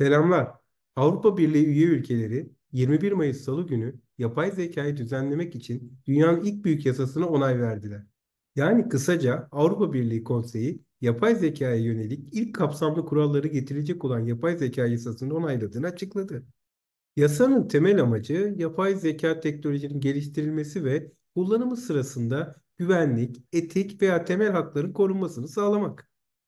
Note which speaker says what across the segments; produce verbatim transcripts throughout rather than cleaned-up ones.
Speaker 1: Selamlar. Avrupa Birliği üye ülkeleri yirmi bir Mayıs Salı günü yapay zekayı düzenlemek için dünyanın ilk büyük yasasına onay verdiler. Yani kısaca Avrupa Birliği Konseyi yapay zekaya yönelik ilk kapsamlı kuralları getirecek olan yapay zeka yasasını onayladığını açıkladı. Yasanın temel amacı yapay zeka teknolojinin geliştirilmesi ve kullanımı sırasında güvenlik, etik veya temel hakların korunmasını sağlamak.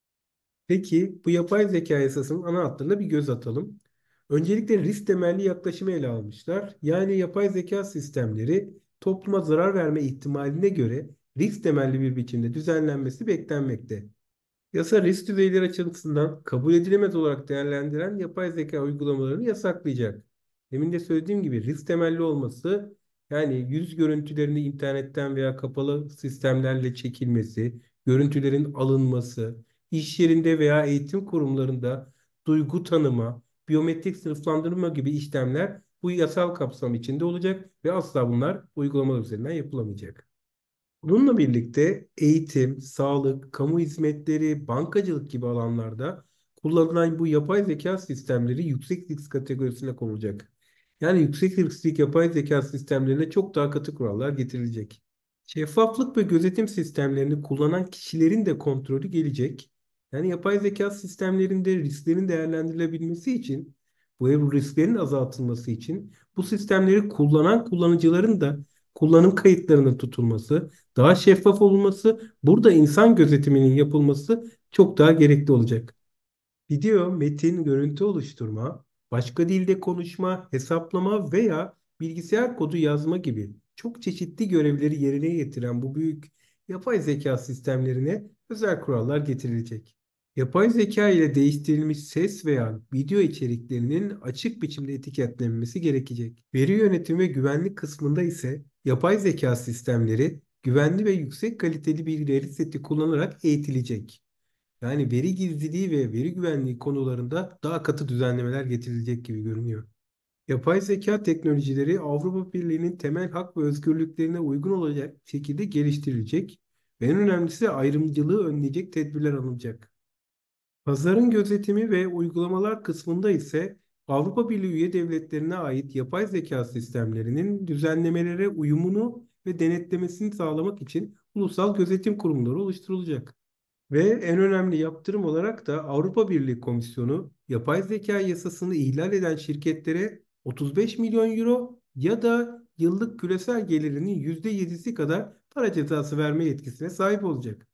Speaker 1: Peki bu yapay zeka yasasının ana hatlarına bir göz atalım. Öncelikle risk temelli yaklaşımı ele almışlar. Yani yapay zeka sistemleri topluma zarar verme ihtimaline göre risk temelli bir biçimde düzenlenmesi beklenmekte. Yasa risk düzeyleri açısından kabul edilemez olarak değerlendiren yapay zeka uygulamalarını yasaklayacak. Demin de söylediğim gibi risk temelli olması yani yüz görüntülerini internetten veya kapalı sistemlerle çekilmesi, görüntülerin alınması, iş yerinde veya eğitim kurumlarında duygu tanıma, biyometrik sınıflandırma gibi işlemler bu yasal kapsam içinde olacak ve asla bunlar uygulamalar üzerinden yapılamayacak. Bununla birlikte eğitim, sağlık, kamu hizmetleri, bankacılık gibi alanlarda kullanılan bu yapay zeka sistemleri yüksek risk kategorisine konulacak. Yani yüksek riskli yapay zeka sistemlerine çok daha katı kurallar getirilecek. Şeffaflık ve gözetim sistemlerini kullanan kişilerin de kontrolü gelecek. Yani yapay zeka sistemlerinde risklerin değerlendirilebilmesi için, bu risklerin azaltılması için bu sistemleri kullanan kullanıcıların da kullanım kayıtlarının tutulması, daha şeffaf olması, burada insan gözetiminin yapılması çok daha gerekli olacak. Video, metin, görüntü oluşturma, başka dilde konuşma, hesaplama veya bilgisayar kodu yazma gibi çok çeşitli görevleri yerine getiren bu büyük yapay zeka sistemlerine özel kurallar getirilecek. Yapay zeka ile değiştirilmiş ses veya video içeriklerinin açık biçimde etiketlenmesi gerekecek. Veri yönetimi ve güvenlik kısmında ise yapay zeka sistemleri güvenli ve yüksek kaliteli bir veri seti kullanarak eğitilecek. Yani veri gizliliği ve veri güvenliği konularında daha katı düzenlemeler getirilecek gibi görünüyor. Yapay zeka teknolojileri Avrupa Birliği'nin temel hak ve özgürlüklerine uygun olacak şekilde geliştirilecek ve en önemlisi ayrımcılığı önleyecek tedbirler alınacak. Pazarın gözetimi ve uygulamalar kısmında ise Avrupa Birliği üye devletlerine ait yapay zeka sistemlerinin düzenlemelere uyumunu ve denetlemesini sağlamak için ulusal gözetim kurumları oluşturulacak. Ve en önemli yaptırım olarak da Avrupa Birliği Komisyonu yapay zeka yasasını ihlal eden şirketlere otuz beş milyon euro ya da yıllık küresel gelirinin yüzde yedisi kadar para cezası verme yetkisine sahip olacak.